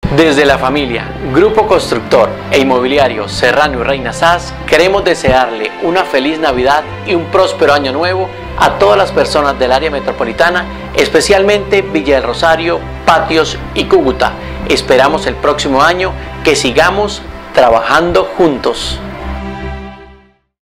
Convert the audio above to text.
Desde la familia, Grupo Constructor e Inmobiliario Serrano y Reina Saz, queremos desearle una feliz Navidad y un próspero año nuevo a todas las personas del área metropolitana, especialmente Villa del Rosario, Patios y Cúcuta. Esperamos el próximo año que sigamos trabajando juntos.